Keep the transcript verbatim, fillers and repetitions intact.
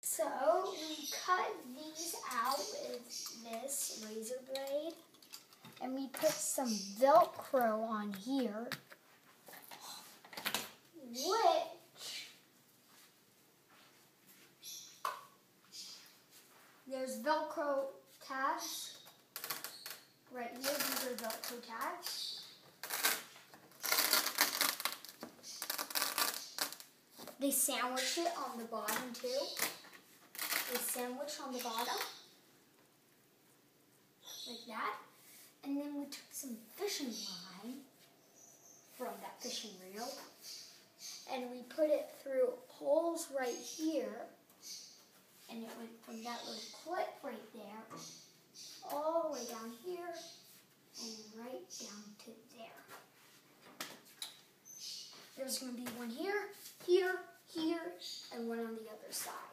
So we cut these out with this razor blade, and we put some Velcro on here, which there's Velcro tabs right here. These are Velcro tabs. They sandwich it on the bottom too. They sandwich on the bottom, like that. And then we took some fishing line from that fishing reel, and we put it through holes right here, and it went from that little clip right there, all the way down here, and right down to there. There's going to be one here, here, here, and one on the other side.